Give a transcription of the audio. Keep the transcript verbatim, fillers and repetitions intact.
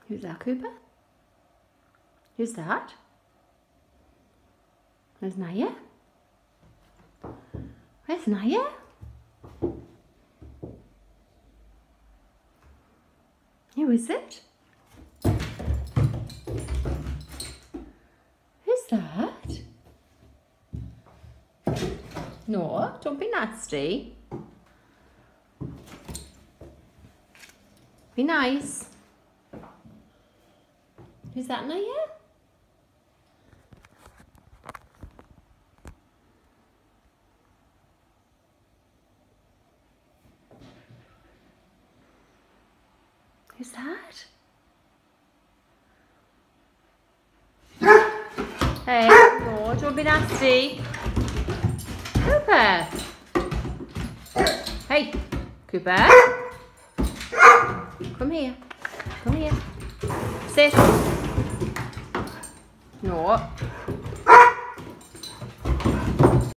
Who's that, Cooper? Who's that? Where's Naya? Where's Naya? Who is it? Who's that? No, don't be nasty. Be nice. Who's that, Naya? Who's that? Hey, no, don't be nasty. Cooper. Hey, Cooper. Come here. Come here. Sit. No.